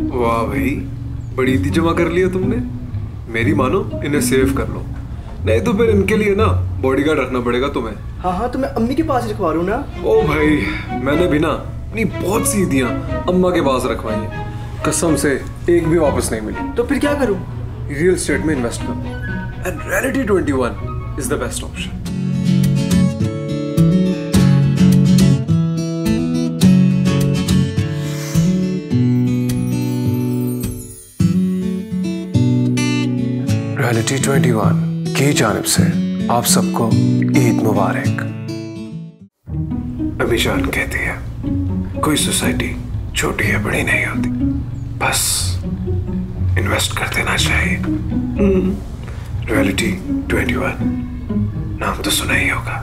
वाह भाई, बड़ी इतनी जमा कर लिया तुमने। मेरी मानो, इन्हें सेव कर लो, नहीं तो फिर इनके लिए ना बॉडीगार्ड रखना पड़ेगा तुम्हें। हाँ हाँ, तो मैं अम्मी के पास रखवा रहा हूँ ना। ओ भाई, मैंने भी ना अपनी बहुत सी ईदियां अम्मा के पास रखवाई हैं, कसम से एक भी वापस नहीं मिली। तो फिर क्या करूँ? रियल एस्टेट में इन्वेस्ट करो, and reality 21 is the best option. Reality 21 की जानिब से आप सबको ईद मुबारक। अभी जान कहती है, कोई सोसाइटी छोटी या बड़ी नहीं होती, बस इन्वेस्ट कर देना चाहिए। रियलिटी 21 नाम तो सुना ही होगा।